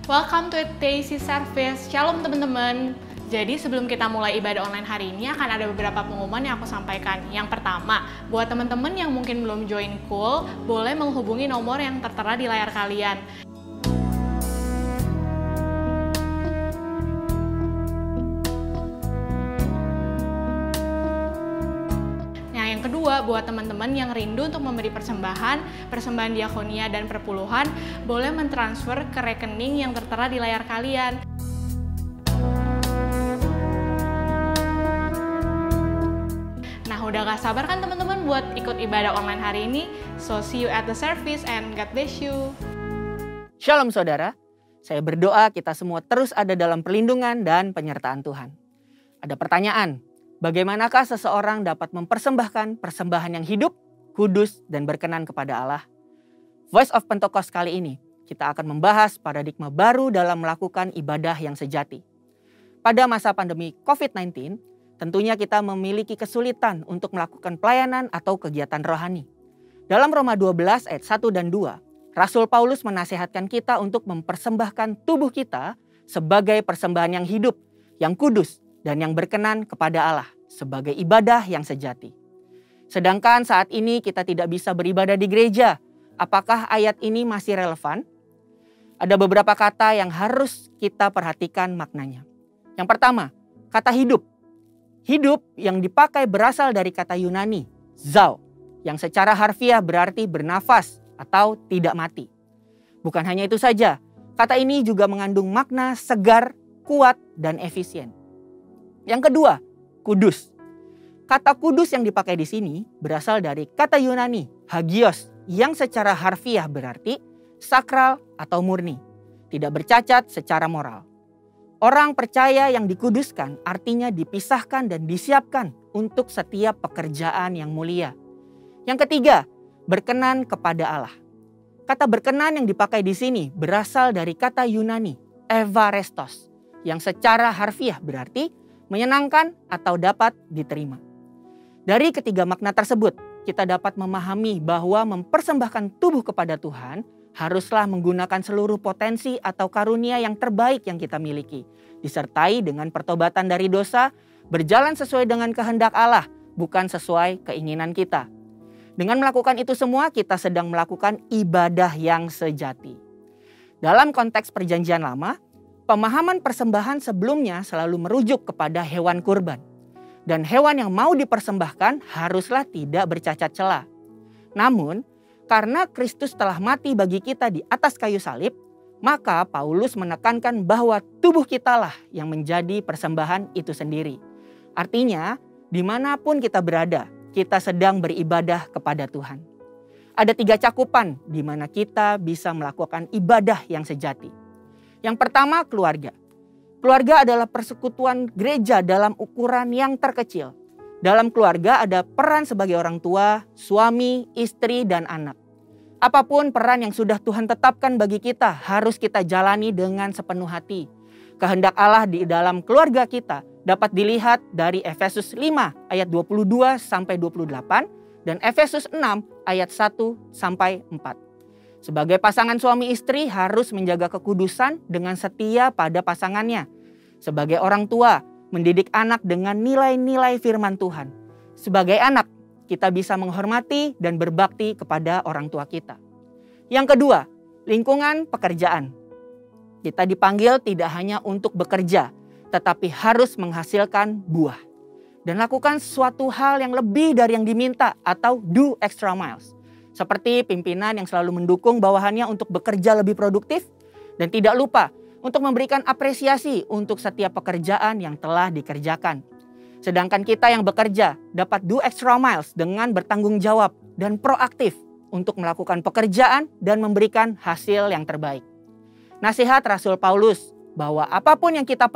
Welcome to Daisy Service. Shalom teman-teman. Jadi sebelum kita mulai ibadah online hari ini akan ada beberapa pengumuman yang aku sampaikan. Yang pertama, buat teman-teman yang mungkin belum join Cool, boleh menghubungi nomor yang tertera di layar kalian. Yang kedua, buat teman-teman yang rindu untuk memberi persembahan diakonia dan perpuluhan, boleh mentransfer ke rekening yang tertera di layar kalian. Nah, udah gak sabar kan teman-teman buat ikut ibadah online hari ini? So, see you at the service and God bless you. Shalom saudara, saya berdoa kita semua terus ada dalam perlindungan dan penyertaan Tuhan. Ada pertanyaan, bagaimanakah seseorang dapat mempersembahkan persembahan yang hidup, kudus, dan berkenan kepada Allah? Voice of Pentecost kali ini, kita akan membahas paradigma baru dalam melakukan ibadah yang sejati. Pada masa pandemi COVID-19, tentunya kita memiliki kesulitan untuk melakukan pelayanan atau kegiatan rohani. Dalam Roma 12 ayat 1 dan 2, Rasul Paulus menasihatkan kita untuk mempersembahkan tubuh kita sebagai persembahan yang hidup, yang kudus, dan yang berkenan kepada Allah sebagai ibadah yang sejati. Sedangkan saat ini kita tidak bisa beribadah di gereja. Apakah ayat ini masih relevan? Ada beberapa kata yang harus kita perhatikan maknanya. Yang pertama, kata hidup. Hidup yang dipakai berasal dari kata Yunani, zao, yang secara harfiah berarti bernafas atau tidak mati. Bukan hanya itu saja, kata ini juga mengandung makna segar, kuat, dan efisien. Yang kedua, kudus. Kata kudus yang dipakai di sini berasal dari kata Yunani, hagios, yang secara harfiah berarti sakral atau murni, tidak bercacat secara moral. Orang percaya yang dikuduskan artinya dipisahkan dan disiapkan untuk setiap pekerjaan yang mulia. Yang ketiga, berkenan kepada Allah. Kata berkenan yang dipakai di sini berasal dari kata Yunani, evarestos, yang secara harfiah berarti menyenangkan atau dapat diterima. Dari ketiga makna tersebut, kita dapat memahami bahwa mempersembahkan tubuh kepada Tuhan haruslah menggunakan seluruh potensi atau karunia yang terbaik yang kita miliki, disertai dengan pertobatan dari dosa, berjalan sesuai dengan kehendak Allah, bukan sesuai keinginan kita. Dengan melakukan itu semua, kita sedang melakukan ibadah yang sejati. Dalam konteks Perjanjian Lama, pemahaman persembahan sebelumnya selalu merujuk kepada hewan kurban. Dan hewan yang mau dipersembahkan haruslah tidak bercacat celah. Namun, karena Kristus telah mati bagi kita di atas kayu salib, maka Paulus menekankan bahwa tubuh kitalah yang menjadi persembahan itu sendiri. Artinya, dimanapun kita berada, kita sedang beribadah kepada Tuhan. Ada 3 cakupan di mana kita bisa melakukan ibadah yang sejati. Yang pertama, keluarga. Keluarga adalah persekutuan gereja dalam ukuran yang terkecil. Dalam keluarga ada peran sebagai orang tua, suami, istri, dan anak. Apapun peran yang sudah Tuhan tetapkan bagi kita harus kita jalani dengan sepenuh hati. Kehendak Allah di dalam keluarga kita dapat dilihat dari Efesus 5 ayat 22 sampai 28 dan Efesus 6 ayat 1 sampai 4. Sebagai pasangan suami istri harus menjaga kekudusan dengan setia pada pasangannya. Sebagai orang tua, mendidik anak dengan nilai-nilai firman Tuhan. Sebagai anak, kita bisa menghormati dan berbakti kepada orang tua kita. Yang kedua, lingkungan pekerjaan. Kita dipanggil tidak hanya untuk bekerja, tetapi harus menghasilkan buah. Dan lakukan suatu hal yang lebih dari yang diminta atau do extra miles. Seperti pimpinan yang selalu mendukung bawahannya untuk bekerja lebih produktif dan tidak lupa untuk memberikan apresiasi untuk setiap pekerjaan yang telah dikerjakan. Sedangkan kita yang bekerja dapat do extra miles dengan bertanggung jawab dan proaktif untuk melakukan pekerjaan dan memberikan hasil yang terbaik. Nasihat Rasul Paulus bahwa apapun yang kita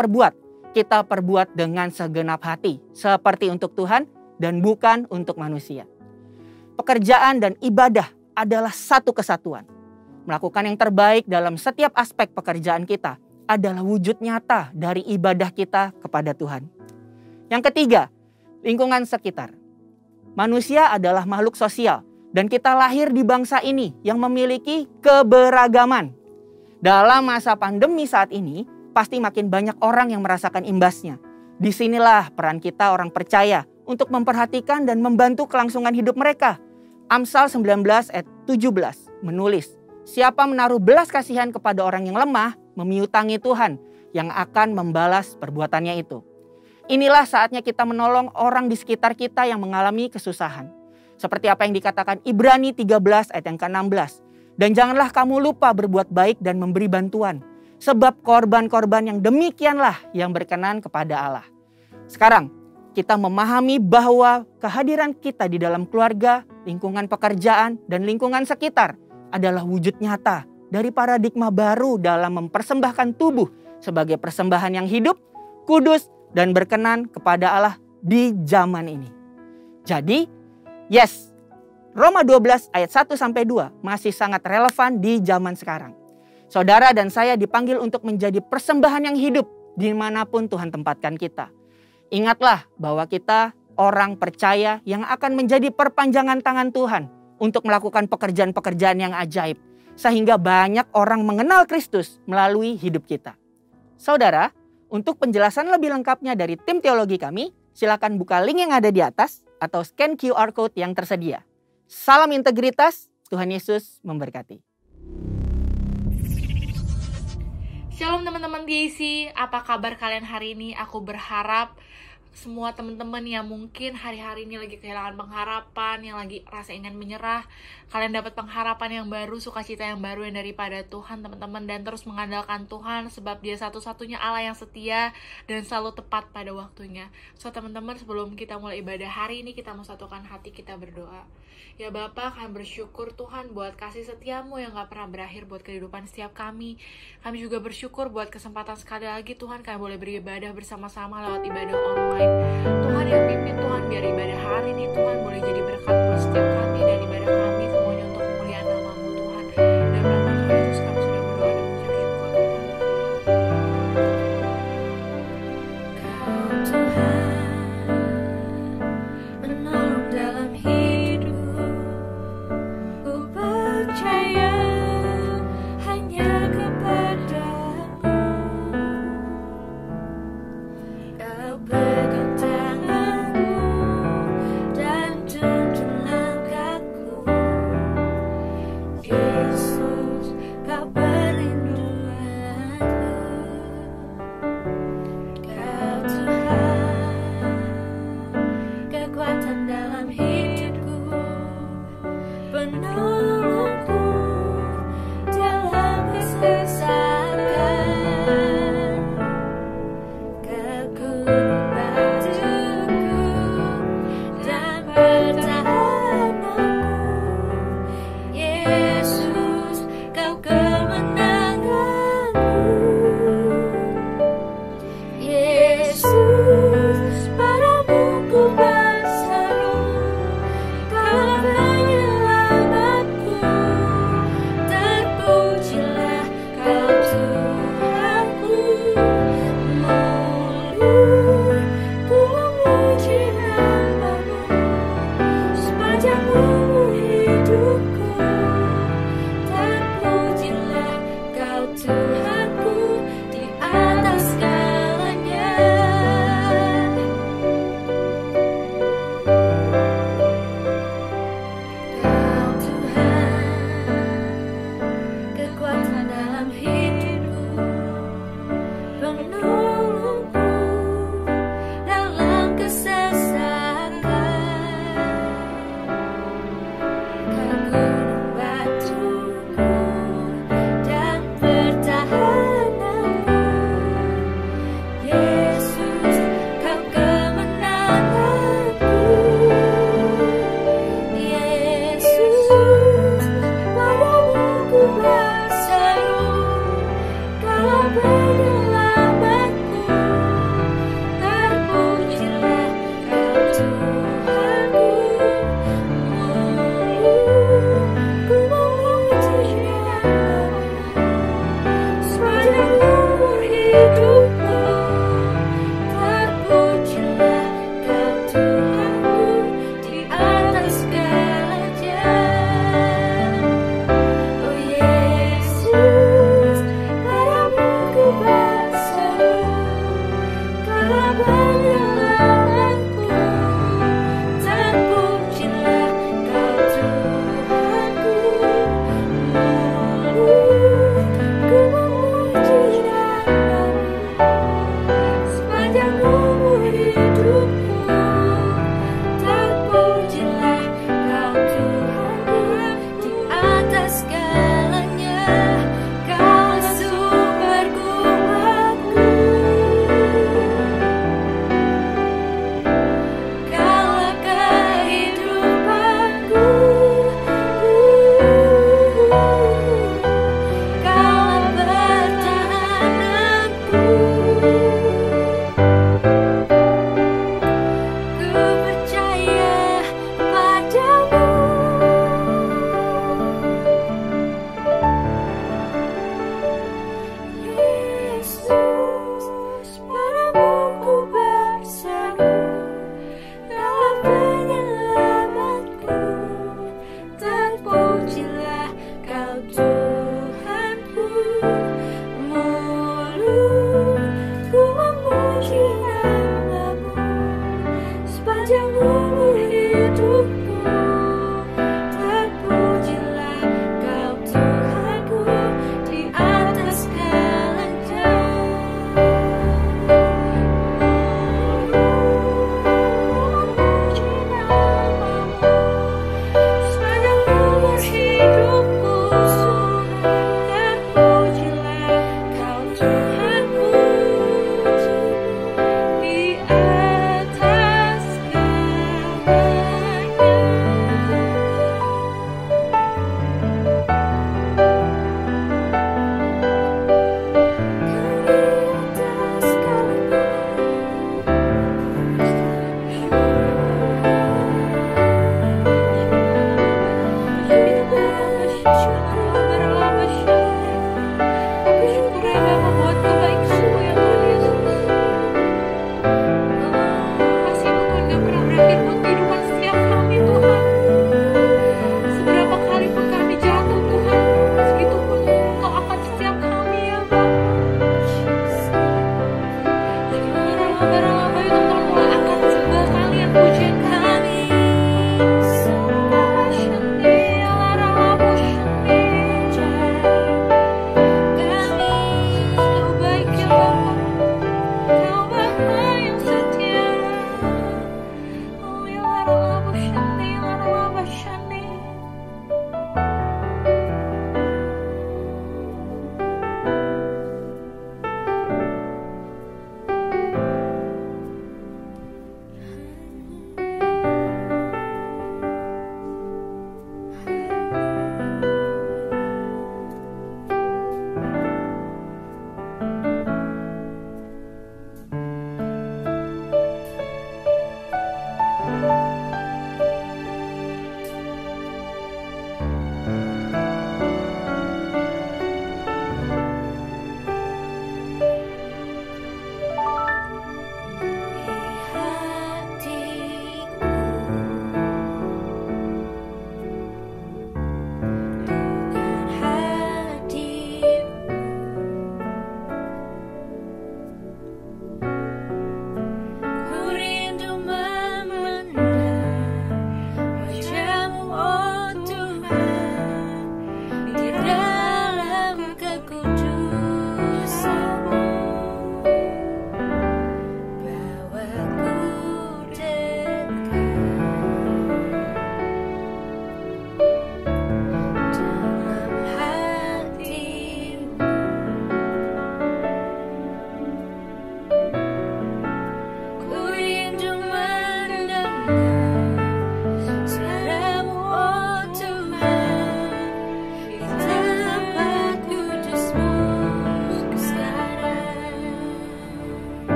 perbuat dengan segenap hati seperti untuk Tuhan dan bukan untuk manusia. Pekerjaan dan ibadah adalah satu kesatuan. Melakukan yang terbaik dalam setiap aspek pekerjaan kita adalah wujud nyata dari ibadah kita kepada Tuhan. Yang ketiga, lingkungan sekitar. Manusia adalah makhluk sosial dan kita lahir di bangsa ini yang memiliki keberagaman. Dalam masa pandemi saat ini, pasti makin banyak orang yang merasakan imbasnya. Disinilah peran kita orang percaya untuk memperhatikan dan membantu kelangsungan hidup mereka. Amsal 19 ayat 17 menulis, siapa menaruh belas kasihan kepada orang yang lemah, memiutangi Tuhan yang akan membalas perbuatannya itu. Inilah saatnya kita menolong orang di sekitar kita yang mengalami kesusahan. Seperti apa yang dikatakan Ibrani 13 ayat yang ke-16. Dan janganlah kamu lupa berbuat baik dan memberi bantuan. Sebab korban-korban yang demikianlah yang berkenan kepada Allah. Sekarang kita memahami bahwa kehadiran kita di dalam keluarga, lingkungan pekerjaan, dan lingkungan sekitar adalah wujud nyata dari paradigma baru dalam mempersembahkan tubuh sebagai persembahan yang hidup, kudus, dan berkenan kepada Allah di zaman ini. Jadi, yes, Roma 12 ayat 1-2 masih sangat relevan di zaman sekarang. Saudara dan saya dipanggil untuk menjadi persembahan yang hidup dimanapun Tuhan tempatkan kita. Ingatlah bahwa kita orang percaya yang akan menjadi perpanjangan tangan Tuhan untuk melakukan pekerjaan-pekerjaan yang ajaib. Sehingga banyak orang mengenal Kristus melalui hidup kita. Saudara, untuk penjelasan lebih lengkapnya dari tim teologi kami, silakan buka link yang ada di atas atau scan QR Code yang tersedia. Salam integritas, Tuhan Yesus memberkati. Shalom teman-teman GIC, apa kabar kalian hari ini? Aku berharap semua teman-teman yang mungkin hari-hari ini lagi kehilangan pengharapan, yang lagi rasa ingin menyerah, kalian dapat pengharapan yang baru, sukacita yang baru yang daripada Tuhan teman-teman, dan terus mengandalkan Tuhan sebab Dia satu-satunya Allah yang setia dan selalu tepat pada waktunya. So teman-teman, sebelum kita mulai ibadah hari ini, kita mau satukan hati, kita berdoa. Ya Bapa, kami bersyukur Tuhan buat kasih setiamu yang gak pernah berakhir buat kehidupan setiap kami. Kami juga bersyukur buat kesempatan sekali lagi Tuhan kami boleh beribadah bersama-sama lewat ibadah online. Tuhan yang pimpin Tuhan, biar ibadah hari ini Tuhan boleh jadi berkat buat setiap kami dan ibadah kami semuanya untuk kemuliaan nama-Mu Tuhan. Dan nama Tuhan Yesus kami sudah berdoa dan mengucap syukur. Kau Tuhan menolong dalam hidup, ku percaya hanya kepadamu. Kau pegang tanganku dan tuntun langkahku.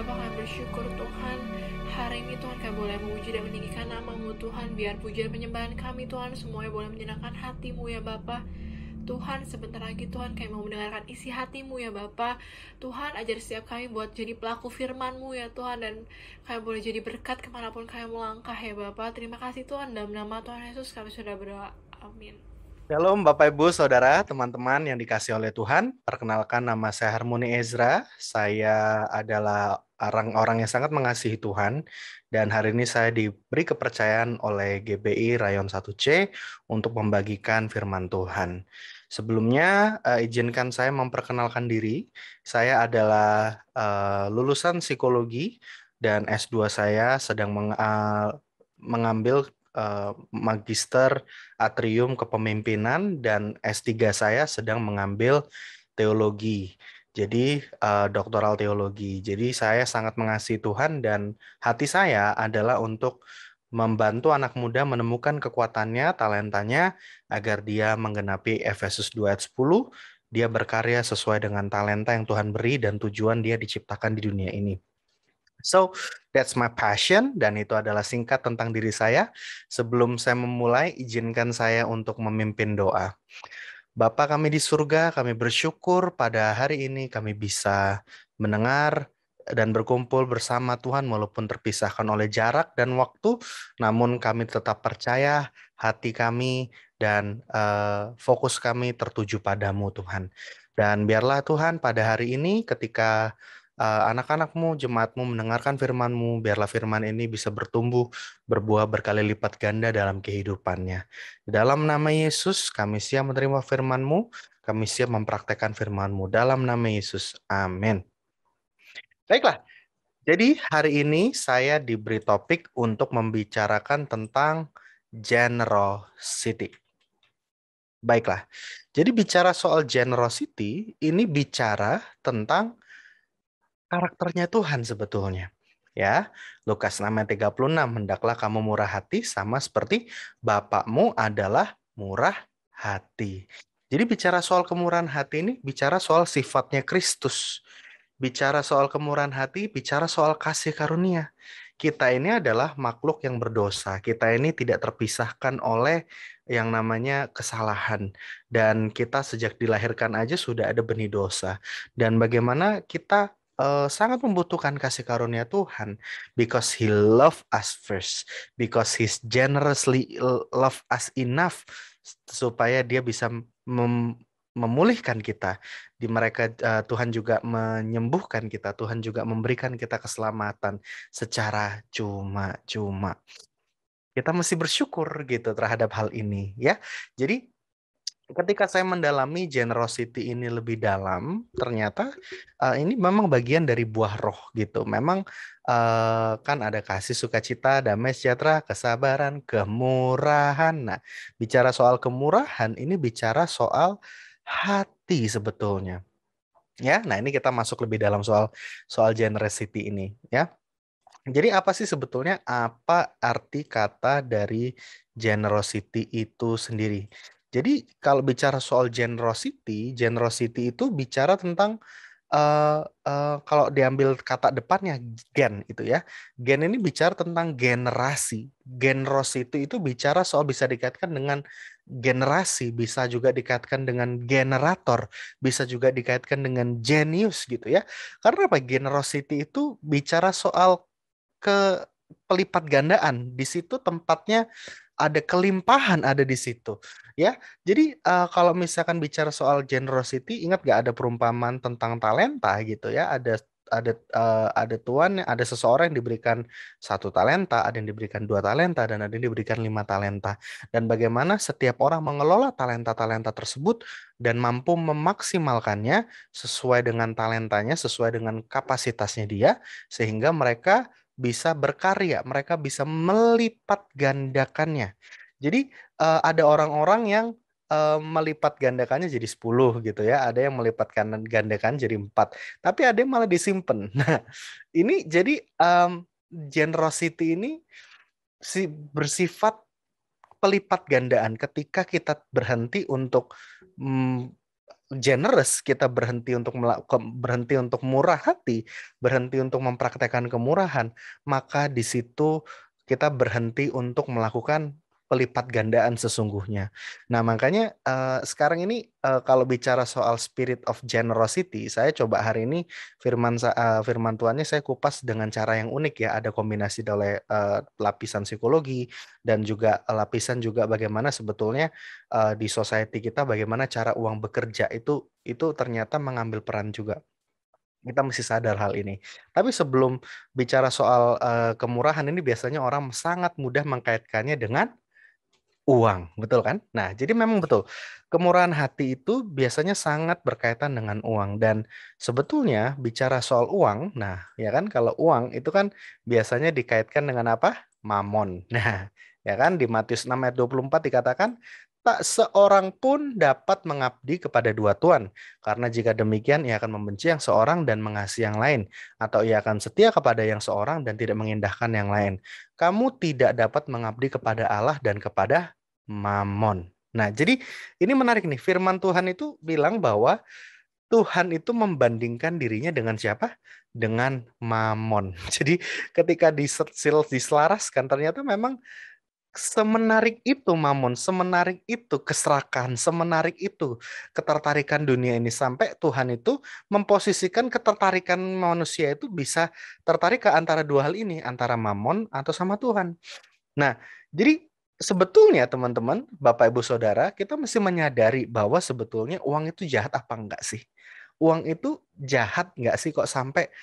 Bapa, kami bersyukur Tuhan. Hari ini Tuhan kami boleh memuji dan meninggikan nama-Mu Tuhan. Biar pujian penyembahan kami Tuhan semuanya boleh menyenangkan hati-Mu ya Bapa. Tuhan, sebentar lagi Tuhan kami mau mendengarkan isi hati-Mu ya Bapa. Tuhan, ajar setiap kami buat jadi pelaku firman-Mu ya Tuhan. Dan kami boleh jadi berkat kemanapun kami melangkah ya Bapa. Terima kasih Tuhan, dalam nama Tuhan Yesus kami sudah berdoa. Amin. Shalom Bapak Ibu Saudara, teman-teman yang dikasihi oleh Tuhan. Perkenalkan, nama saya Harmoni Ezra. Saya adalah orang-orang yang sangat mengasihi Tuhan. Dan hari ini saya diberi kepercayaan oleh GBI Rayon 1C untuk membagikan firman Tuhan. Sebelumnya, izinkan saya memperkenalkan diri. Saya adalah lulusan psikologi dan S2 saya sedang mengambil Magister Atrium Kepemimpinan, dan S3 saya sedang mengambil teologi. Jadi doktoral teologi. Jadi saya sangat mengasihi Tuhan dan hati saya adalah untuk membantu anak muda menemukan kekuatannya, talentanya, agar dia menggenapi Efesus 2 ayat 10. Dia berkarya sesuai dengan talenta yang Tuhan beri dan tujuan dia diciptakan di dunia ini. So, that's my passion, dan itu adalah singkat tentang diri saya. Sebelum saya memulai, izinkan saya untuk memimpin doa. Bapa kami di surga, kami bersyukur pada hari ini kami bisa mendengar dan berkumpul bersama Tuhan walaupun terpisahkan oleh jarak dan waktu, namun kami tetap percaya hati kami dan fokus kami tertuju padamu Tuhan. Dan biarlah Tuhan pada hari ini ketika anak-anak-Mu, jemaat-Mu mendengarkan firman-Mu, biarlah firman ini bisa bertumbuh, berbuah berkali lipat ganda dalam kehidupannya. Dalam nama Yesus, kami siap menerima firman-Mu, kami siap mempraktekkan firman-Mu. Dalam nama Yesus, amin. Baiklah, jadi hari ini saya diberi topik untuk membicarakan tentang generosity. Baiklah, jadi bicara soal generosity, ini bicara tentang karakternya Tuhan sebetulnya. Ya, Lukas 6 ayat 36, hendaklah kamu murah hati sama seperti Bapakmu adalah murah hati. Jadi bicara soal kemurahan hati ini bicara soal sifatnya Kristus. Bicara soal kemurahan hati, bicara soal kasih karunia. Kita ini adalah makhluk yang berdosa. Kita ini tidak terpisahkan oleh yang namanya kesalahan. Dan kita sejak dilahirkan aja sudah ada benih dosa. Dan bagaimana kita sangat membutuhkan kasih karunia Tuhan, because He loved us first, because He generously love us enough supaya Dia bisa memulihkan kita. Di mereka Tuhan juga menyembuhkan kita, Tuhan juga memberikan kita keselamatan secara cuma-cuma. Kita mesti bersyukur gitu terhadap hal ini ya. Jadi ketika saya mendalami generosity ini lebih dalam, ternyata ini memang bagian dari buah roh gitu. Memang kan ada kasih, sukacita, damai, sejahtera, kesabaran, kemurahan. Nah, bicara soal kemurahan, ini bicara soal hati sebetulnya. Ya, nah ini kita masuk lebih dalam soal generosity ini ya. Jadi apa sih sebetulnya, apa arti kata dari generosity itu sendiri? Jadi kalau bicara soal generosity itu bicara tentang kalau diambil kata depannya gen itu ya. Gen ini bicara tentang generasi. Generosity itu bicara soal bisa dikaitkan dengan generasi, bisa juga dikaitkan dengan generator, bisa juga dikaitkan dengan genius gitu ya. Karena apa? Generosity itu bicara soal pelipat gandaan. Di situ tempatnya ada kelimpahan ada di situ ya. Jadi kalau misalkan bicara soal generosity, ingat gak ada perumpamaan tentang talenta gitu ya. Ada tuan, ada seseorang yang diberikan 1 talenta, ada yang diberikan 2 talenta, dan ada yang diberikan 5 talenta. Dan bagaimana setiap orang mengelola talenta-talenta tersebut dan mampu memaksimalkannya sesuai dengan talentanya, sesuai dengan kapasitasnya dia, sehingga mereka bisa berkarya, mereka bisa melipat gandakannya. Jadi ada orang-orang yang melipat gandakannya jadi 10 gitu ya, ada yang melipat gandakan jadi 4, tapi ada yang malah disimpan. Nah, ini jadi generosity ini bersifat pelipat gandaan ketika kita berhenti untuk generous, kita berhenti untuk berhenti untuk murah hati, berhenti untuk mempraktekkan kemurahan, maka di situ kita berhenti untuk melakukan pelipat gandaan sesungguhnya. Nah, makanya sekarang ini kalau bicara soal spirit of generosity, saya coba hari ini firman Tuhannya saya kupas dengan cara yang unik ya. Ada kombinasi oleh lapisan psikologi dan juga lapisan juga bagaimana sebetulnya di society kita bagaimana cara uang bekerja itu ternyata mengambil peran juga. Kita mesti sadar hal ini. Tapi sebelum bicara soal kemurahan ini biasanya orang sangat mudah mengkaitkannya dengan uang, betul kan? Nah, jadi memang betul. Kemurahan hati itu biasanya sangat berkaitan dengan uang dan sebetulnya bicara soal uang, nah, ya kan kalau uang itu kan biasanya dikaitkan dengan apa? Mamon. Nah, ya kan di Matius 6 ayat 24 dikatakan tak seorang pun dapat mengabdi kepada dua tuan, karena jika demikian ia akan membenci yang seorang dan mengasihi yang lain, atau ia akan setia kepada yang seorang dan tidak mengindahkan yang lain. Kamu tidak dapat mengabdi kepada Allah dan kepada Mamon. Nah, jadi ini menarik nih. Firman Tuhan itu bilang bahwa Tuhan itu membandingkan dirinya dengan siapa? Dengan Mamon. Jadi ketika diselaraskan ternyata memang semenarik itu Mamon, semenarik itu keserakahan, semenarik itu ketertarikan dunia ini sampai Tuhan itu memposisikan ketertarikan manusia itu bisa tertarik ke antara dua hal ini, antara Mamon atau sama Tuhan. Nah, jadi sebetulnya teman-teman, Bapak Ibu Saudara, kita mesti menyadari bahwa sebetulnya uang itu jahat apa enggak sih? Uang itu jahat enggak sih kok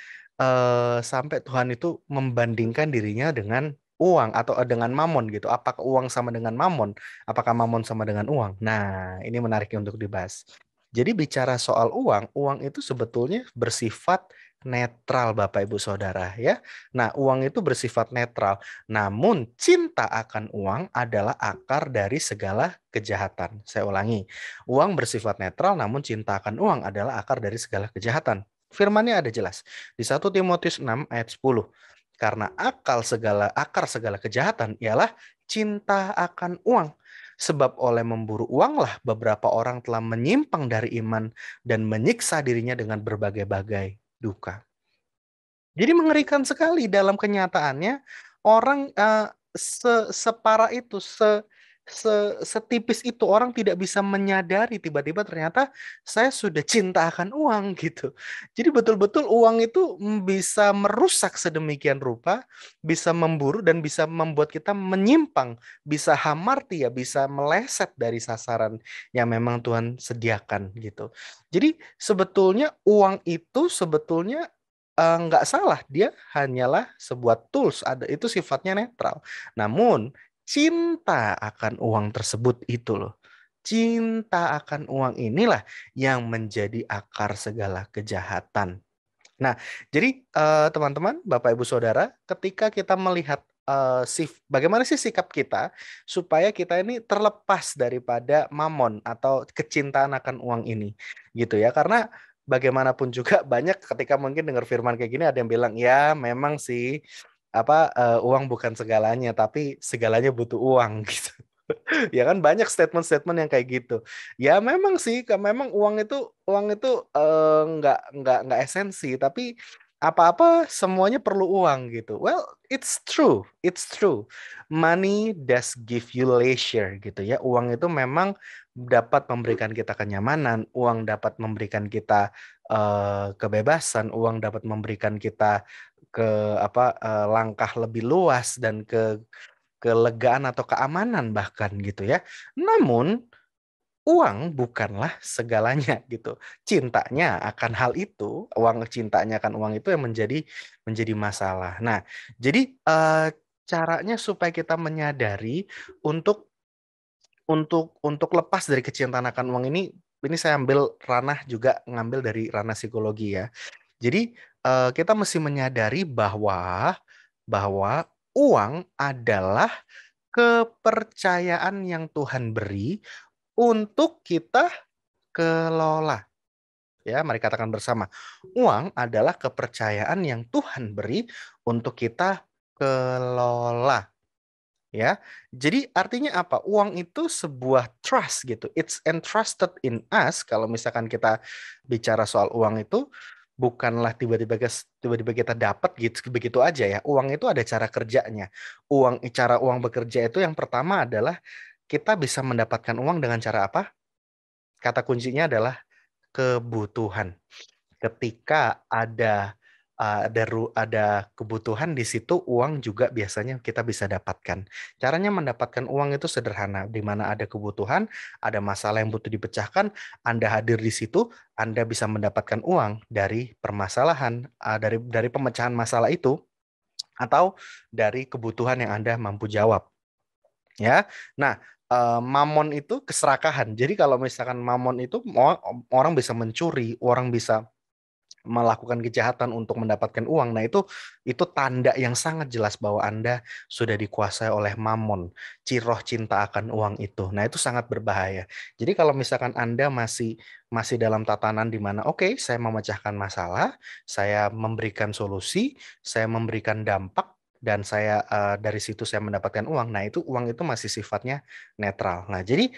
sampai Tuhan itu membandingkan dirinya dengan uang atau dengan mamon gitu. Apakah uang sama dengan mamon? Apakah mamon sama dengan uang? Nah, ini menarik untuk dibahas. Jadi bicara soal uang, uang itu sebetulnya bersifat netral Bapak Ibu Saudara ya. Nah, uang itu bersifat netral. Namun cinta akan uang adalah akar dari segala kejahatan. Saya ulangi. Uang bersifat netral namun cinta akan uang adalah akar dari segala kejahatan. Firman-Nya ada jelas. Di 1 Timotius 6 ayat 10. Karena akar segala kejahatan ialah cinta akan uang. Sebab oleh memburu uanglah beberapa orang telah menyimpang dari iman dan menyiksa dirinya dengan berbagai-bagai duka. Jadi mengerikan sekali dalam kenyataannya orang separah itu, setipis itu orang tidak bisa menyadari tiba-tiba ternyata saya sudah cinta akan uang gitu. Jadi betul-betul uang itu bisa merusak sedemikian rupa, bisa memburu dan bisa membuat kita menyimpang, bisa hamartia, bisa meleset dari sasaran yang memang Tuhan sediakan gitu. Jadi sebetulnya uang itu sebetulnya nggak salah, dia hanyalah sebuah tools, itu sifatnya netral. Namun cinta akan uang tersebut itu loh. Cinta akan uang inilah yang menjadi akar segala kejahatan. Nah, jadi teman-teman, Bapak Ibu Saudara, ketika kita melihat bagaimana sih sikap kita supaya kita ini terlepas daripada mamon atau kecintaan akan uang ini, gitu ya. Karena bagaimanapun juga banyak ketika mungkin dengar firman kayak gini ada yang bilang ya memang sih uang bukan segalanya, tapi segalanya butuh uang gitu. Ya kan banyak statement-statement yang kayak gitu. Ya memang sih, memang uang itu nggak esensi, tapi apa-apa semuanya perlu uang gitu. Well, it's true. Money does give you leisure gitu ya. Uang itu memang dapat memberikan kita kenyamanan, uang dapat memberikan kita kebebasan, uang dapat memberikan kita langkah lebih luas dan kelegaan atau keamanan bahkan gitu ya. Namun uang bukanlah segalanya gitu. Cintanya akan hal itu, cintanya akan uang itu yang menjadi masalah. Nah, jadi caranya supaya kita menyadari untuk lepas dari kecintaan akan uang ini saya ngambil dari ranah psikologi ya. Jadi kita mesti menyadari bahwa uang adalah kepercayaan yang Tuhan beri untuk kita kelola. Ya, mari katakan bersama. Uang adalah kepercayaan yang Tuhan beri untuk kita kelola. Ya, jadi artinya apa? Uang itu sebuah trust gitu. It's entrusted in us. Kalau misalkan kita bicara soal uang itu, bukanlah tiba-tiba kita dapat gitu begitu aja ya. Uang itu ada cara kerjanya. Cara uang bekerja itu yang pertama adalah kita bisa mendapatkan uang dengan cara apa? Kata kuncinya adalah kebutuhan. Ketika ada kebutuhan di situ, uang juga biasanya kita bisa dapatkan. Caranya mendapatkan uang itu sederhana, di mana ada kebutuhan, ada masalah yang butuh dipecahkan, Anda hadir di situ, Anda bisa mendapatkan uang dari permasalahan, dari pemecahan masalah itu, atau dari kebutuhan yang Anda mampu jawab. Ya, nah, mamon itu keserakahan. Jadi kalau misalkan mamon itu orang bisa mencuri, orang bisa melakukan kejahatan untuk mendapatkan uang. Nah, itu tanda yang sangat jelas bahwa Anda sudah dikuasai oleh mamon, ciroh cinta akan uang itu. Nah, itu sangat berbahaya. Jadi kalau misalkan Anda masih dalam tatanan di mana oke, saya memecahkan masalah, saya memberikan solusi, saya memberikan dampak, dan dari situ saya mendapatkan uang. Nah, uang itu masih sifatnya netral. Nah, jadi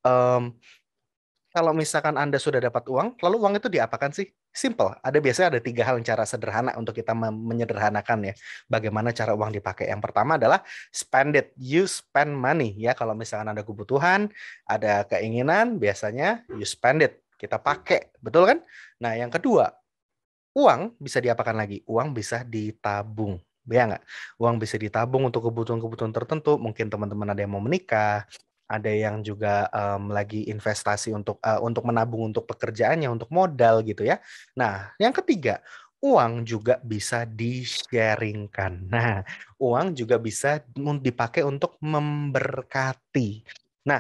kalau misalkan Anda sudah dapat uang, lalu uang itu diapakan sih? Simple. Biasanya ada 3 hal yang cara sederhana untuk kita menyederhanakan ya. Bagaimana cara uang dipakai. Yang pertama adalah spend it. You spend money. Ya, kalau misalkan ada kebutuhan, ada keinginan, biasanya you spend it. Kita pakai. Betul kan? Nah, yang kedua, uang bisa diapakan lagi? Uang bisa ditabung. Ya nggak? Uang bisa ditabung untuk kebutuhan-kebutuhan tertentu. Mungkin teman-teman ada yang mau menikah, ada yang juga lagi investasi untuk menabung untuk pekerjaannya, untuk modal gitu ya. Nah, yang ketiga, uang juga bisa di-sharingkan. Nah, uang juga bisa dipakai untuk memberkati. Nah,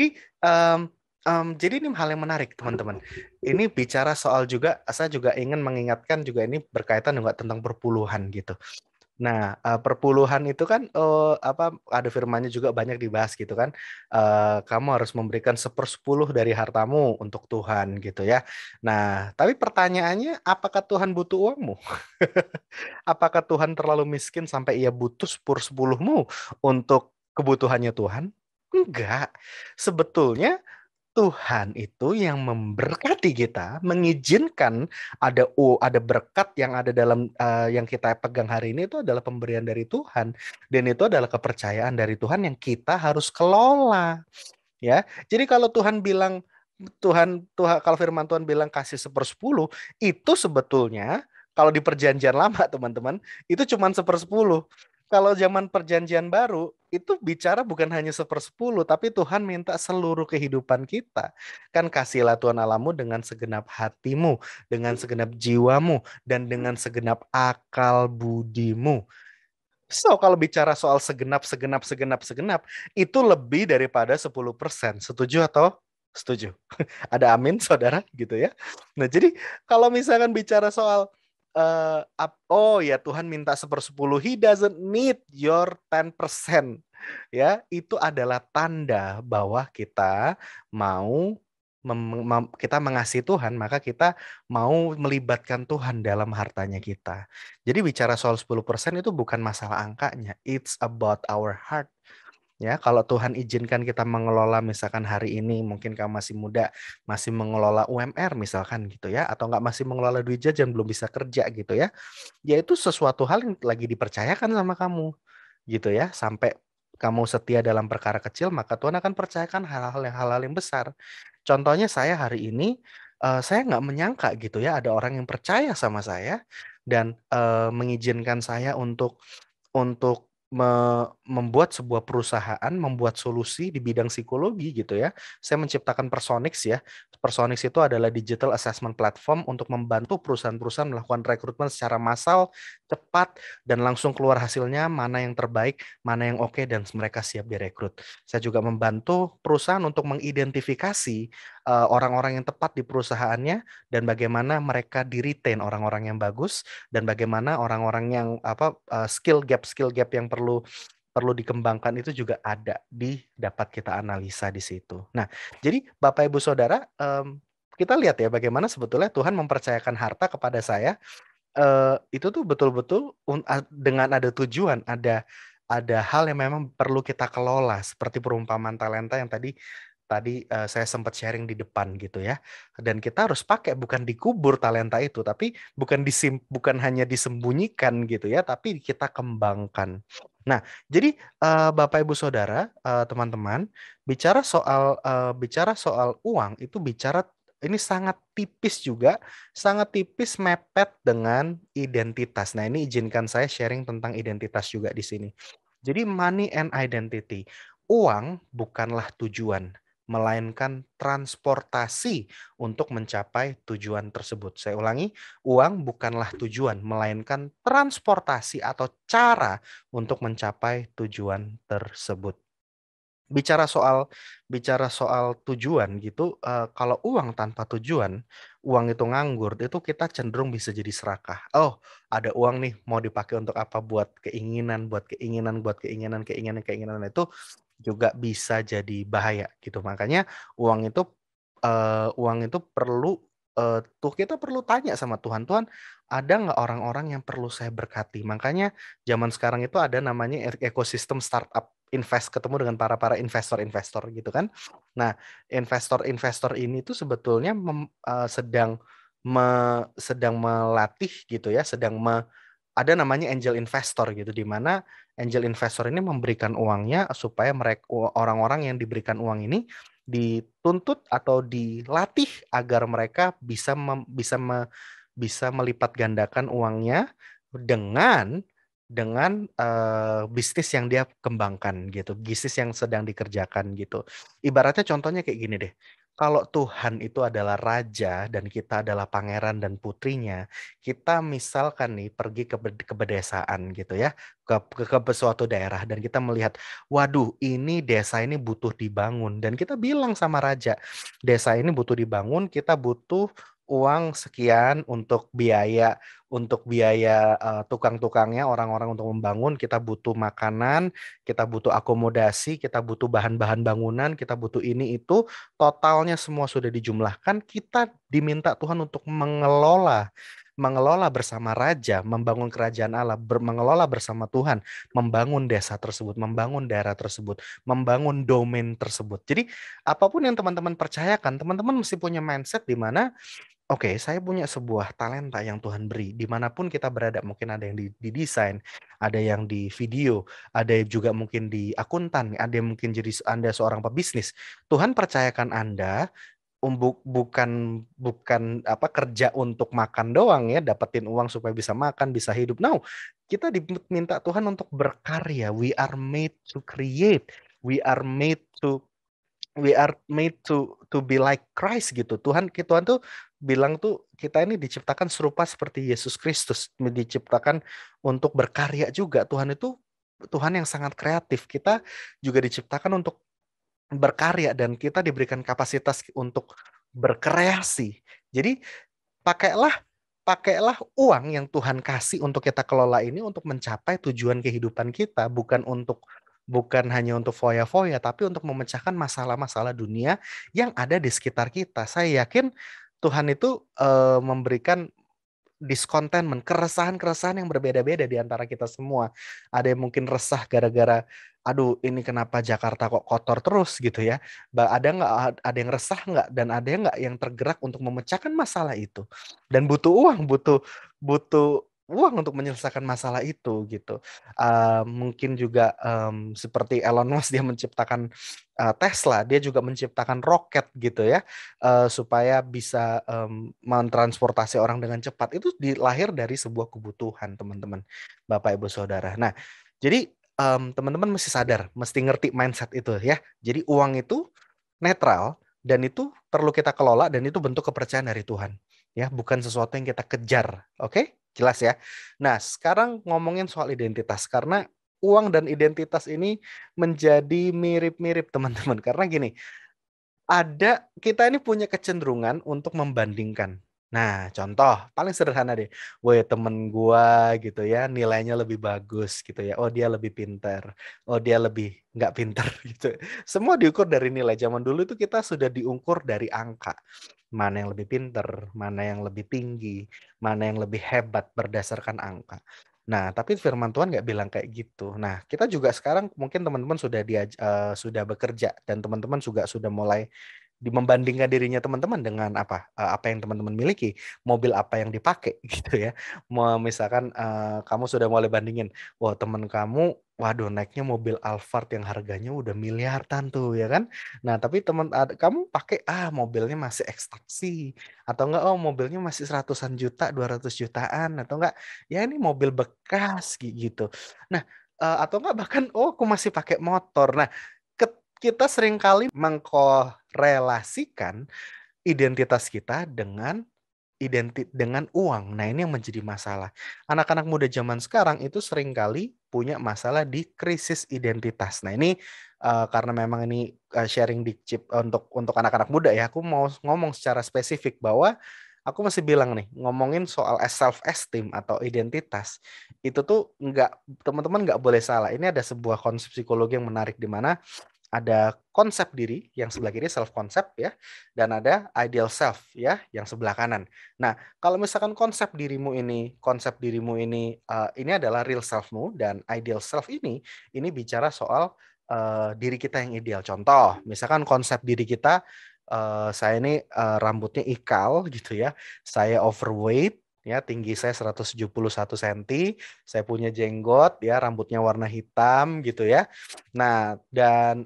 jadi ini hal yang menarik, teman-teman. Ini bicara soal juga, saya juga ingin mengingatkan juga ini berkaitan juga tentang perpuluhan gitu. Nah, perpuluhan itu kan ada firmannya juga banyak dibahas gitu kan. Kamu harus memberikan 1/10 dari hartamu untuk Tuhan gitu ya. Nah, tapi pertanyaannya, apakah Tuhan butuh uangmu? Apakah Tuhan terlalu miskin sampai ia butuh 1/10-mu untuk kebutuhannya Tuhan? Enggak. Sebetulnya Tuhan itu yang memberkati kita, mengizinkan ada berkat yang ada dalam yang kita pegang hari ini, itu adalah pemberian dari Tuhan, dan itu adalah kepercayaan dari Tuhan yang kita harus kelola, ya. Jadi kalau kalau firman Tuhan bilang kasih 1/10, itu sebetulnya kalau di perjanjian lama, teman-teman, itu cuma 1/10. Kalau zaman perjanjian baru, itu bicara bukan hanya 1/10, tapi Tuhan minta seluruh kehidupan kita. Kan kasihlah Tuhan Allahmu dengan segenap hatimu, dengan segenap jiwamu, dan dengan segenap akal budimu. So, kalau bicara soal segenap, itu lebih daripada 10%. Setuju atau setuju? Ada amin, saudara, gitu ya. Nah, jadi kalau misalkan bicara soal oh ya, Tuhan minta 1/10, He doesn't need your 10%. Ya, itu adalah tanda bahwa kita mau kita mengasihi Tuhan, maka kita mau melibatkan Tuhan dalam hartanya kita. Jadi bicara soal 10% itu bukan masalah angkanya, it's about our heart. Ya, kalau Tuhan izinkan kita mengelola, misalkan hari ini mungkin kamu masih muda, masih mengelola UMR misalkan gitu ya, atau nggak masih mengelola duit jajan, belum bisa kerja gitu ya, itu sesuatu hal yang lagi dipercayakan sama kamu gitu ya. Sampai kamu setia dalam perkara kecil, maka Tuhan akan percayakan hal-hal yang besar. Contohnya saya hari ini, saya nggak menyangka gitu ya, ada orang yang percaya sama saya dan mengizinkan saya untuk membuat sebuah perusahaan, membuat solusi di bidang psikologi gitu ya. Saya menciptakan Personix ya. Personix itu adalah digital assessment platform untuk membantu perusahaan-perusahaan melakukan rekrutmen secara massal, cepat, dan langsung keluar hasilnya, mana yang terbaik, mana yang oke, dan mereka siap direkrut. Saya juga membantu perusahaan untuk mengidentifikasi orang-orang yang tepat di perusahaannya, dan bagaimana mereka di-retain orang-orang yang bagus, dan bagaimana orang-orang yang skill gap yang perlu dikembangkan itu juga dapat kita analisa di situ. Nah, jadi Bapak Ibu Saudara, kita lihat ya bagaimana sebetulnya Tuhan mempercayakan harta kepada saya, itu tuh betul-betul dengan ada tujuan, ada hal yang memang perlu kita kelola seperti perumpamaan talenta yang tadi tadi saya sempat sharing di depan gitu ya. Dan kita harus pakai, bukan dikubur talenta itu, tapi bukan hanya disembunyikan gitu ya, tapi kita kembangkan. Nah, jadi Bapak Ibu Saudara, teman-teman, bicara soal uang itu ini sangat tipis juga, sangat tipis mepet dengan identitas. Nah, ini izinkan saya sharing tentang identitas juga di sini. Jadi money and identity. Uang bukanlah tujuan, melainkan transportasi untuk mencapai tujuan tersebut. Saya ulangi, uang bukanlah tujuan, melainkan transportasi atau cara untuk mencapai tujuan tersebut. Bicara soal tujuan gitu, kalau uang tanpa tujuan, uang itu nganggur, itu kita cenderung bisa jadi serakah. Oh, ada uang nih mau dipakai untuk apa? Buat keinginan, keinginan itu juga bisa jadi bahaya gitu. Makanya uang itu perlu kita perlu tanya sama Tuhan, Tuhan, ada nggak orang-orang yang perlu saya berkati? Makanya zaman sekarang itu ada namanya ekosistem startup, ketemu dengan para investor-investor gitu kan. Nah, investor-investor ini tuh sebetulnya sedang melatih gitu ya, ada namanya angel investor gitu, di mana angel investor ini memberikan uangnya supaya orang-orang yang diberikan uang ini dituntut atau dilatih agar mereka bisa melipat gandakan uangnya dengan bisnis yang dia kembangkan gitu, bisnis yang sedang dikerjakan gitu. Ibaratnya contohnya kayak gini deh. Kalau Tuhan itu adalah raja dan kita adalah pangeran dan putrinya, kita misalkan nih pergi ke pedesaan gitu ya, ke suatu daerah dan kita melihat, waduh, ini desa ini butuh dibangun, dan kita bilang sama raja, desa ini butuh dibangun, kita butuh uang sekian untuk biaya tukang-tukangnya, orang-orang untuk membangun, kita butuh makanan, kita butuh akomodasi, kita butuh bahan-bahan bangunan, kita butuh ini itu, totalnya semua sudah dijumlahkan, kita diminta Tuhan untuk mengelola bersama raja, membangun kerajaan Allah, mengelola bersama Tuhan, membangun desa tersebut, membangun daerah tersebut, membangun domain tersebut. Jadi apapun yang teman-teman percayakan, teman-teman mesti punya mindset di mana, oke, saya punya sebuah talenta yang Tuhan beri. Dimanapun kita berada, mungkin ada yang di desain, ada yang di video, ada juga mungkin di akuntan, ada yang mungkin jadi Anda seorang pebisnis. Tuhan percayakan Anda bukan apa kerja untuk makan doang ya, dapetin uang supaya bisa makan, bisa hidup. No, kita diminta Tuhan untuk berkarya. We are made to create. We are made to be like Christ gitu. Tuhan tuh bilang tuh kita ini diciptakan serupa seperti Yesus Kristus, diciptakan untuk berkarya juga. Tuhan itu Tuhan yang sangat kreatif. Kita juga diciptakan untuk berkarya dan kita diberikan kapasitas untuk berkreasi. Jadi pakailah uang yang Tuhan kasih untuk kita kelola ini untuk mencapai tujuan kehidupan kita, bukan hanya untuk foya-foya, tapi untuk memecahkan masalah-masalah dunia yang ada di sekitar kita. Saya yakin Tuhan itu memberikan discontentment, keresahan-keresahan yang berbeda-beda di antara kita semua. Ada yang mungkin resah gara-gara, aduh ini kenapa Jakarta kok kotor terus gitu ya. Ada yang resah nggak, dan ada yang nggak yang tergerak untuk memecahkan masalah itu. Dan butuh uang untuk menyelesaikan masalah itu gitu. Mungkin juga seperti Elon Musk, dia menciptakan Tesla, dia juga menciptakan roket gitu ya, supaya bisa mentransportasi orang dengan cepat. Itu lahir dari sebuah kebutuhan, teman-teman, Bapak Ibu Saudara. Nah, jadi teman-teman mesti sadar, mesti ngerti mindset itu ya. Jadi uang itu netral dan itu perlu kita kelola, dan itu bentuk kepercayaan dari Tuhan. Ya, bukan sesuatu yang kita kejar. Oke? Jelas ya. Nah, sekarang ngomongin soal identitas, karena uang dan identitas ini menjadi mirip-mirip, teman-teman. Karena gini, kita ini punya kecenderungan untuk membandingkan. Nah, contoh paling sederhana deh. Woi, temen gua gitu ya, nilainya lebih bagus gitu ya. Oh, dia lebih pintar. Oh, dia lebih nggak pintar gitu. Semua diukur dari nilai. Zaman dulu itu kita sudah diukur dari angka. Mana yang lebih pintar, mana yang lebih tinggi, mana yang lebih hebat berdasarkan angka. Nah, tapi firman Tuhan nggak bilang kayak gitu. Nah, kita juga sekarang mungkin teman-teman sudah bekerja dan teman-teman juga sudah mulai membandingkan dirinya teman-teman dengan apa yang teman-teman miliki, mobil apa yang dipakai gitu ya. Misalkan kamu sudah mulai bandingin, wah teman kamu, waduh naiknya mobil Alphard yang harganya udah miliaran tuh ya kan. Nah tapi kamu pakai mobilnya masih ekstraksi, atau enggak mobilnya masih seratusan juta, 200 jutaan, atau enggak ya ini mobil bekas gitu. Nah atau enggak bahkan aku masih pakai motor. Nah kita seringkali mengkorelasikan identitas kita dengan uang. Nah, ini yang menjadi masalah. Anak-anak muda zaman sekarang itu seringkali punya masalah di krisis identitas. Nah, ini karena memang ini sharing di chip untuk anak-anak muda ya, aku mau ngomong secara spesifik bahwa aku masih bilang nih, ngomongin soal self esteem atau identitas, itu tuh teman-teman nggak boleh salah. Ini ada sebuah konsep psikologi yang menarik di mana ada konsep diri yang sebelah kiri self concept ya, dan ada ideal self ya yang sebelah kanan. Nah, kalau misalkan konsep dirimu ini adalah real selfmu, dan ideal self ini bicara soal diri kita yang ideal. Contoh, misalkan konsep diri kita, saya ini rambutnya ikal gitu ya, saya overweight ya, tinggi saya 171 cm, saya punya jenggot ya, rambutnya warna hitam gitu ya. Nah, dan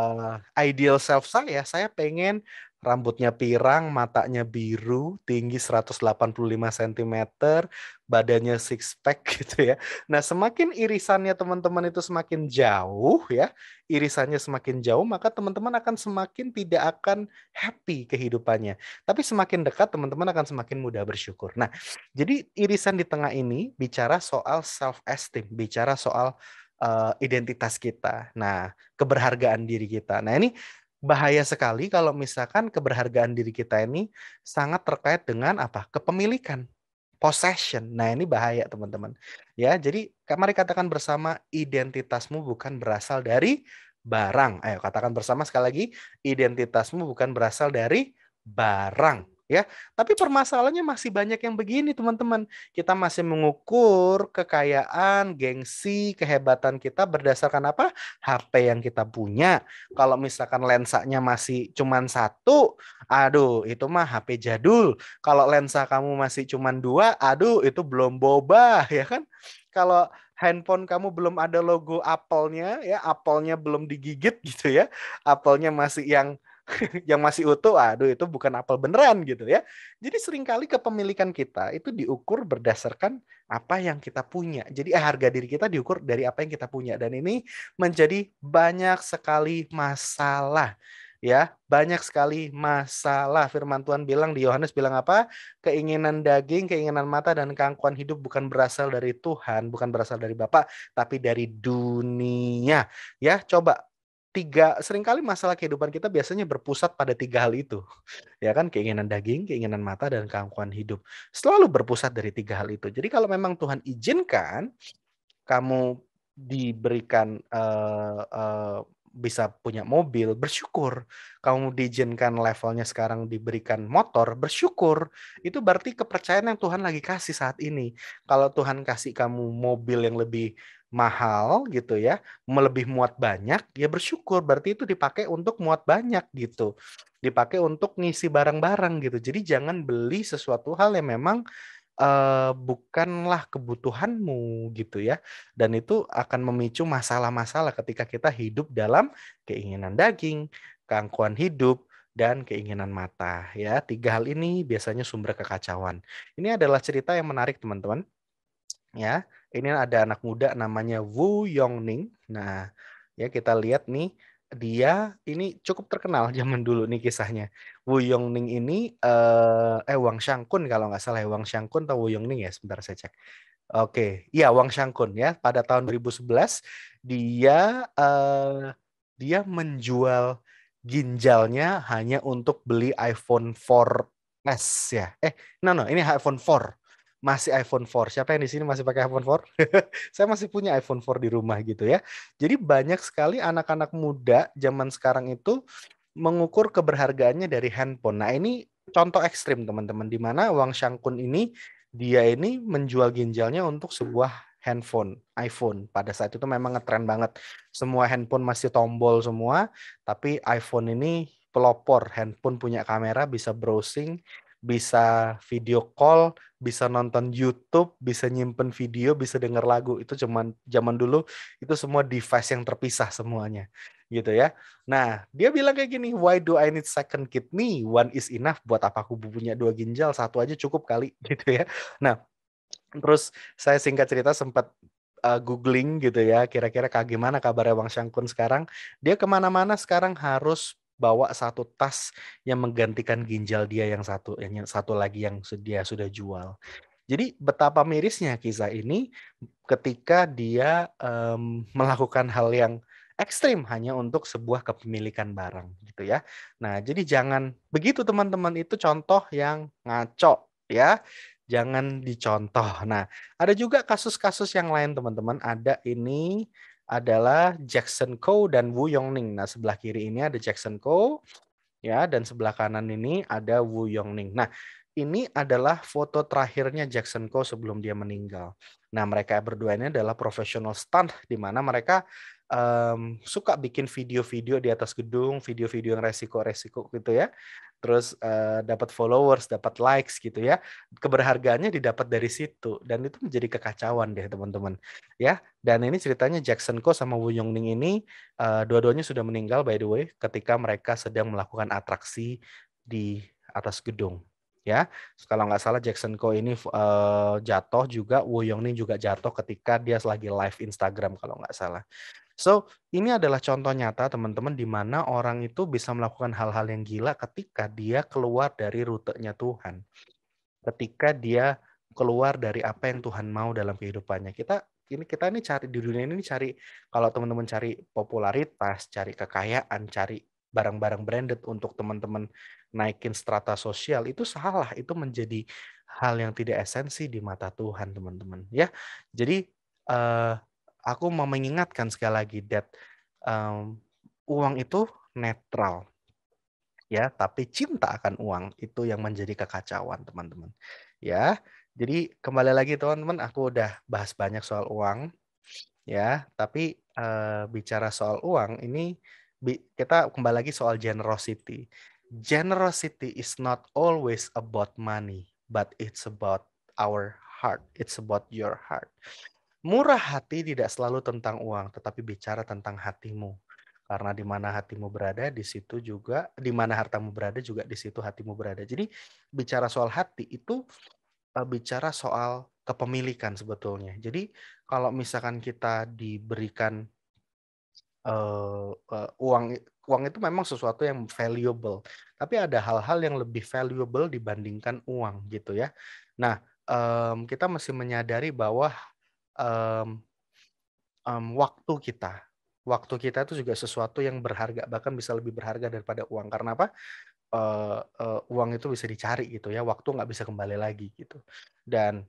ideal self saya pengen rambutnya pirang, matanya biru, tinggi 185 cm, badannya six pack gitu ya. Nah, semakin irisannya teman-teman itu semakin jauh ya, irisannya semakin jauh, maka teman-teman akan semakin tidak akan happy kehidupannya. Tapi semakin dekat, teman-teman akan semakin mudah bersyukur. Nah, jadi irisan di tengah ini bicara soal self esteem, bicara soal identitas kita. Nah, keberhargaan diri kita. Nah, ini bahaya sekali kalau misalkan keberhargaan diri kita ini sangat terkait dengan kepemilikan, possession. Nah, ini bahaya, teman-teman. Ya, jadi mari katakan bersama, identitasmu bukan berasal dari barang. Ayo katakan bersama sekali lagi, identitasmu bukan berasal dari barang. Ya, tapi permasalahannya masih banyak yang begini, teman-teman. Kita masih mengukur kekayaan, gengsi, kehebatan kita berdasarkan apa? HP yang kita punya. Kalau misalkan lensanya masih cuman satu, aduh, itu mah HP jadul. Kalau lensa kamu masih cuman dua, aduh, itu belum boba, ya kan? Kalau handphone kamu belum ada logo Apple-nya, ya, Apple-nya belum digigit gitu ya, Apple-nya masih yang masih utuh, aduh itu bukan apel beneran gitu ya. Jadi seringkali kepemilikan kita itu diukur berdasarkan apa yang kita punya. Jadi harga diri kita diukur dari apa yang kita punya, dan ini menjadi banyak sekali masalah. Ya, banyak sekali masalah. Firman Tuhan bilang di Yohanes bilang apa? Keinginan daging, keinginan mata, dan keangkuhan hidup bukan berasal dari Tuhan, bukan berasal dari Bapa, tapi dari dunia. Ya, coba seringkali masalah kehidupan kita biasanya berpusat pada tiga hal itu. Ya kan, keinginan daging, keinginan mata, dan keangkuhan hidup. Selalu berpusat dari tiga hal itu. Jadi kalau memang Tuhan izinkan kamu diberikan bisa punya mobil, bersyukur. Kamu diizinkan levelnya sekarang diberikan motor, bersyukur. Itu berarti kepercayaan yang Tuhan lagi kasih saat ini. Kalau Tuhan kasih kamu mobil yang lebih mahal gitu ya, lebih muat banyak, ya bersyukur. Berarti itu dipakai untuk muat banyak gitu. Dipakai untuk ngisi barang-barang gitu. Jadi jangan beli sesuatu hal yang memang bukanlah kebutuhanmu gitu ya. Dan itu akan memicu masalah-masalah ketika kita hidup dalam keinginan daging, keangkuhan hidup, dan keinginan mata ya. Tiga hal ini biasanya sumber kekacauan. Ini adalah cerita yang menarik, teman-teman. Ya, ini ada anak muda namanya Wu Yongning. Nah, ya kita lihat nih, dia ini cukup terkenal zaman dulu nih kisahnya. Wu Yongning ini Wang Shangkun kalau nggak salah ya, Wang Shangkun atau Wu Yongning ya, sebentar saya cek. Oke, iya Wang Shangkun ya. Pada tahun 2011 dia menjual ginjalnya hanya untuk beli iPhone 4S ya. Ini iPhone 4. Masih iPhone 4. Siapa yang di sini masih pakai iPhone 4? Saya masih punya iPhone 4 di rumah gitu ya. Jadi banyak sekali anak-anak muda zaman sekarang itu mengukur keberhargaannya dari handphone. Nah, ini contoh ekstrim, teman-teman, di mana Wang Shangkun ini dia ini menjual ginjalnya untuk sebuah handphone, iPhone. Pada saat itu memang ngetren banget. Semua handphone masih tombol semua, tapi iPhone ini pelopor. Handphone punya kamera, bisa browsing, bisa video call, bisa nonton YouTube, bisa nyimpen video, bisa denger lagu. Itu cuman zaman dulu itu semua device yang terpisah semuanya. Gitu ya. Nah, dia bilang kayak gini, why do I need second kidney? One is enough. Buat apa aku punya 2 ginjal? Satu aja cukup kali gitu ya. Nah, terus saya singkat cerita sempat googling gitu ya, kira-kira gimana kabarnya Wang Shangkun sekarang. Dia kemana-mana sekarang harus bawa satu tas yang menggantikan ginjal dia yang satu lagi yang dia sudah jual. Jadi betapa mirisnya kisah ini ketika dia melakukan hal yang ekstrim hanya untuk sebuah kepemilikan barang gitu ya. Nah, jadi jangan begitu teman-teman, itu contoh yang ngaco ya. Jangan dicontoh. Nah, ada juga kasus-kasus yang lain teman-teman. Ada ini adalah Jackson Koh dan Wu Yongning. Nah, sebelah kiri ini ada Jackson Koh ya, dan sebelah kanan ini ada Wu Yongning. Nah, ini adalah foto terakhirnya Jackson Koh sebelum dia meninggal. Nah, mereka berdua ini adalah professional stunt di mana mereka suka bikin video-video di atas gedung, video-video yang resiko-resiko gitu ya. Terus dapat followers, dapat likes gitu ya. Keberhargaannya didapat dari situ dan itu menjadi kekacauan deh teman-teman. Ya, dan ini ceritanya Jackson Koh sama Wu Yongning ini dua-duanya sudah meninggal by the way ketika mereka sedang melakukan atraksi di atas gedung. Ya, kalau nggak salah Jackson Koh ini jatuh juga, Wu Yongning juga jatuh ketika dia lagi live Instagram kalau nggak salah. So, ini adalah contoh nyata teman-teman di mana orang itu bisa melakukan hal-hal yang gila ketika dia keluar dari rutenya Tuhan. Ketika dia keluar dari apa yang Tuhan mau dalam kehidupannya. Kita ini cari di dunia ini cari, kalau teman-teman cari popularitas, cari kekayaan, cari barang-barang branded untuk teman-teman naikin strata sosial, itu salah, itu menjadi hal yang tidak esensi di mata Tuhan, teman-teman, ya. Jadi aku mau mengingatkan sekali lagi that uang itu netral, ya, tapi cinta akan uang itu yang menjadi kekacauan, teman-teman. Ya, jadi kembali lagi teman-teman, aku udah bahas banyak soal uang, ya, tapi bicara soal uang ini kita kembali lagi soal generosity. Generosity is not always about money, but it's about our heart. It's about your heart. Murah hati tidak selalu tentang uang, tetapi bicara tentang hatimu. Karena di mana hatimu berada, di situ juga, di mana hartamu berada juga di situ hatimu berada. Jadi bicara soal hati itu bicara soal kepemilikan sebetulnya. Jadi kalau misalkan kita diberikan uang itu memang sesuatu yang valuable, tapi ada hal-hal yang lebih valuable dibandingkan uang gitu ya. Nah, kita mesti menyadari bahwa waktu kita itu juga sesuatu yang berharga, bahkan bisa lebih berharga daripada uang. Karena apa? Uang itu bisa dicari gitu ya, waktu nggak bisa kembali lagi gitu. Dan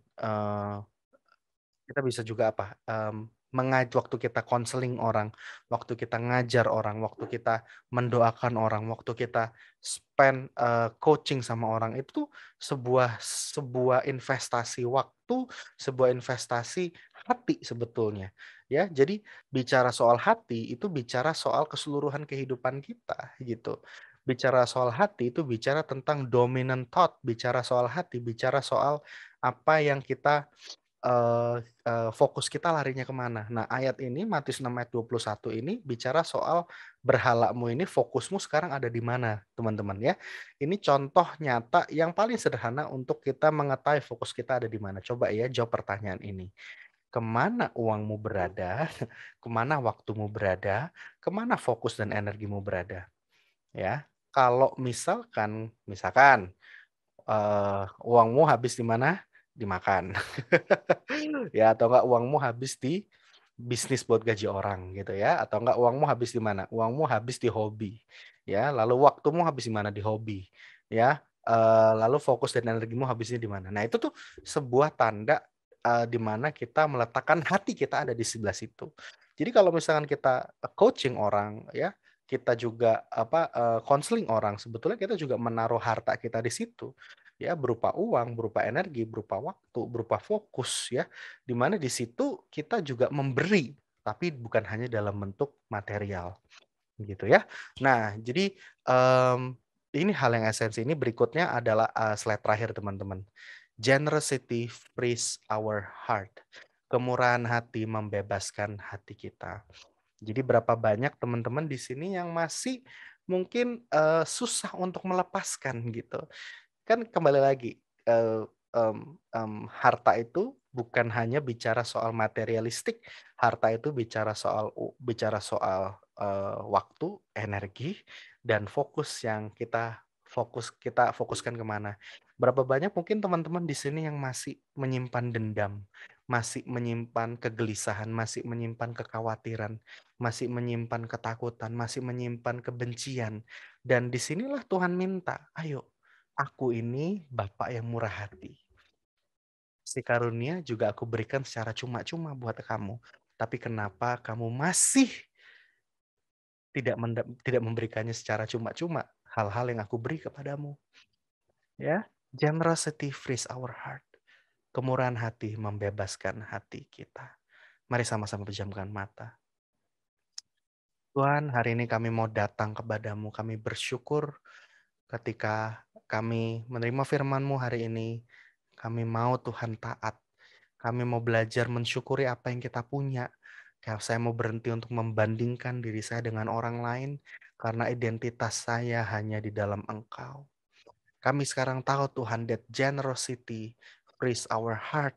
kita bisa juga apa? Waktu kita konseling orang, waktu kita ngajar orang, waktu kita mendoakan orang, waktu kita spend coaching sama orang, itu sebuah investasi waktu, sebuah investasi hati sebetulnya. Ya, jadi bicara soal hati itu bicara soal keseluruhan kehidupan kita gitu. Bicara soal hati itu bicara tentang dominant thought, bicara soal hati, bicara soal apa yang kita fokus kita larinya kemana. Nah, ayat ini Matius 6 ayat 21 ini bicara soal berhalamu ini, fokusmu sekarang ada di mana, teman-teman ya. Ini contoh nyata yang paling sederhana untuk kita mengetahui fokus kita ada di mana. Coba ya jawab pertanyaan ini. Kemana uangmu berada? Kemana waktumu berada? Kemana fokus dan energimu berada? Ya, kalau misalkan uangmu habis di mana? Dimakan. Ya, atau enggak uangmu habis di bisnis buat gaji orang gitu ya, atau enggak uangmu habis di mana? Uangmu habis di hobi. Ya, lalu waktumu habis di mana? Di hobi. Ya, lalu fokus dan energimu habisnya di mana? Nah, itu tuh sebuah tanda di mana kita meletakkan hati kita ada di sebelah situ. Jadi kalau misalkan kita coaching orang ya, kita juga konseling orang, sebetulnya kita juga menaruh harta kita di situ. ya, berupa uang, berupa energi, berupa waktu, berupa fokus ya. Di mana di situ kita juga memberi, tapi bukan hanya dalam bentuk material gitu ya. Nah, jadi ini hal yang esensi. Ini berikutnya adalah slide terakhir teman-teman. Generosity frees our heart. Kemurahan hati membebaskan hati kita. Jadi berapa banyak teman-teman di sini yang masih mungkin susah untuk melepaskan gitu. Kan kembali lagi, harta itu bukan hanya bicara soal materialistik, harta itu bicara soal waktu, energi, dan fokus yang kita fokuskan kemana. Berapa banyak mungkin teman-teman di sini yang masih menyimpan dendam, masih menyimpan kegelisahan, masih menyimpan kekhawatiran, masih menyimpan ketakutan, masih menyimpan kebencian. Dan disinilah Tuhan minta, ayo, aku ini Bapa yang murah hati. Si karunia juga aku berikan secara cuma-cuma buat kamu. Tapi kenapa kamu masih tidak memberikannya secara cuma-cuma? Hal-hal yang aku beri kepadamu. Ya, generosity frees our heart. Kemurahan hati membebaskan hati kita. Mari sama-sama pejamkan mata. Tuhan, hari ini kami mau datang kepadamu. Kami bersyukur ketika kami menerima firman-Mu hari ini. Kami mau Tuhan taat. Kami mau belajar mensyukuri apa yang kita punya. Kalau saya mau berhenti untuk membandingkan diri saya dengan orang lain, karena identitas saya hanya di dalam Engkau. Kami sekarang tahu Tuhan, that generosity frees our heart.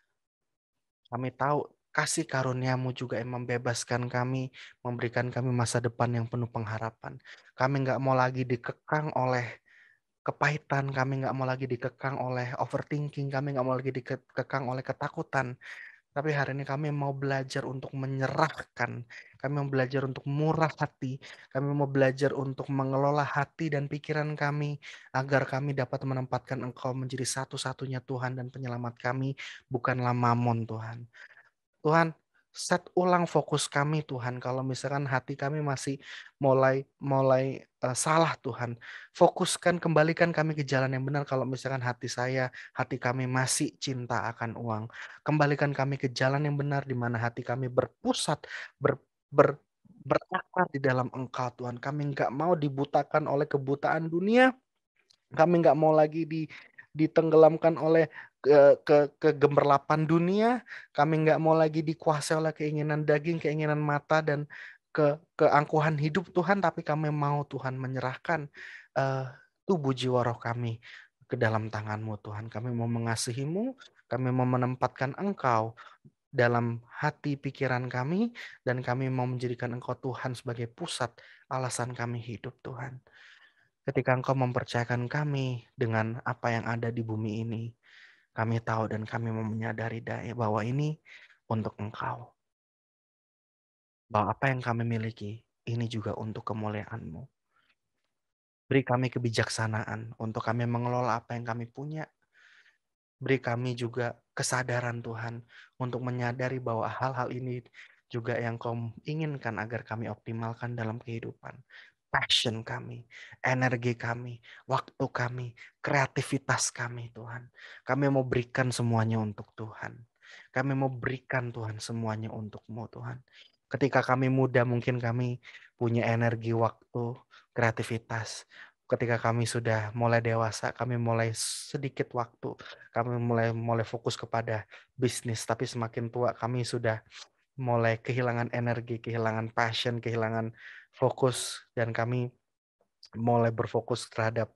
Kami tahu kasih karunia-Mu juga yang membebaskan kami, memberikan kami masa depan yang penuh pengharapan. Kami nggak mau lagi dikekang oleh kepahitan, kami nggak mau lagi dikekang oleh overthinking, kami nggak mau lagi dikekang oleh ketakutan. Tapi hari ini kami mau belajar untuk menyerahkan, kami mau belajar untuk murah hati, kami mau belajar untuk mengelola hati dan pikiran kami, agar kami dapat menempatkan Engkau menjadi satu-satunya Tuhan dan penyelamat kami, bukanlah mamon Tuhan. Tuhan, set ulang fokus kami Tuhan, kalau misalkan hati kami masih mulai mulai salah Tuhan. Fokuskan, kembalikan kami ke jalan yang benar kalau misalkan hati kami masih cinta akan uang. Kembalikan kami ke jalan yang benar di mana hati kami berpusat, ber, ber, berakar di dalam Engkau Tuhan. Kami nggak mau dibutakan oleh kebutaan dunia. Kami nggak mau lagi ditenggelamkan oleh kegemerlapan dunia. Kami nggak mau lagi dikuasai oleh keinginan daging, keinginan mata, dan keangkuhan hidup Tuhan. Tapi kami mau Tuhan menyerahkan tubuh jiwa roh kami ke dalam tangan-Mu Tuhan. Kami mau mengasihi-Mu, kami mau menempatkan Engkau dalam hati pikiran kami, dan kami mau menjadikan Engkau Tuhan sebagai pusat alasan kami hidup Tuhan. Ketika Engkau mempercayakan kami dengan apa yang ada di bumi ini, kami tahu dan kami menyadari bahwa ini untuk Engkau. Bahwa apa yang kami miliki, ini juga untuk kemuliaan-Mu. Beri kami kebijaksanaan untuk kami mengelola apa yang kami punya. Beri kami juga kesadaran Tuhan untuk menyadari bahwa hal-hal ini juga yang Kau inginkan agar kami optimalkan dalam kehidupan. Passion kami, energi kami, waktu kami, kreativitas kami Tuhan. Kami mau berikan semuanya untuk Tuhan. Kami mau berikan Tuhan semuanya untuk-Mu Tuhan. Ketika kami muda mungkin kami punya energi, waktu, kreativitas. Ketika kami sudah mulai dewasa, kami mulai sedikit waktu. Kami mulai fokus kepada bisnis. Tapi semakin tua kami sudah mulai kehilangan energi, kehilangan passion, kehilangan fokus, dan kami mulai berfokus terhadap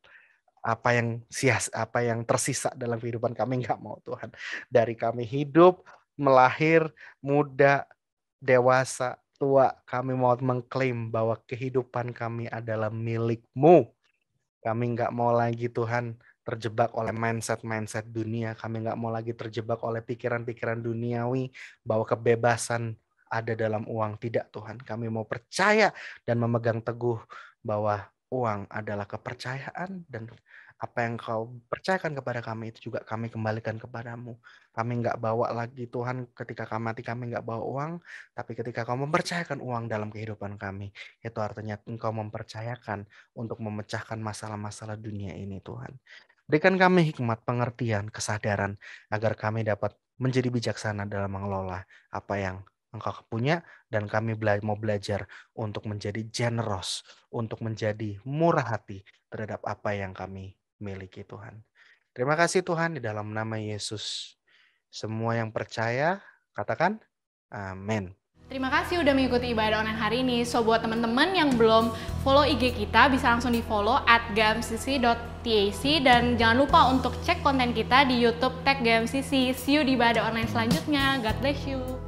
apa yang tersisa dalam kehidupan kami. Nggak mau Tuhan. Dari kami hidup, melahir, muda, dewasa, tua, kami mau mengklaim bahwa kehidupan kami adalah milik-Mu. Kami nggak mau lagi Tuhan terjebak oleh mindset dunia. Kami nggak mau lagi terjebak oleh pikiran-pikiran duniawi bahwa kebebasan ada dalam uang. Tidak Tuhan, kami mau percaya dan memegang teguh bahwa uang adalah kepercayaan, dan apa yang Kau percayakan kepada kami itu juga kami kembalikan kepadamu. Kami nggak bawa lagi Tuhan, ketika kami mati kami nggak bawa uang, tapi ketika Kau mempercayakan uang dalam kehidupan kami, itu artinya Engkau mempercayakan untuk memecahkan masalah-masalah dunia ini Tuhan. Berikan kami hikmat, pengertian, kesadaran, agar kami dapat menjadi bijaksana dalam mengelola apa yang Engkau punya, dan kami mau belajar untuk menjadi generous, untuk menjadi murah hati terhadap apa yang kami miliki, Tuhan. Terima kasih Tuhan, di dalam nama Yesus. Semua yang percaya, katakan amin. Terima kasih udah mengikuti ibadah online hari ini. So buat teman-teman yang belum follow IG kita, bisa langsung di follow @gmcc.tac, dan jangan lupa untuk cek konten kita di YouTube @gmcc. See you di ibadah online selanjutnya. God bless you.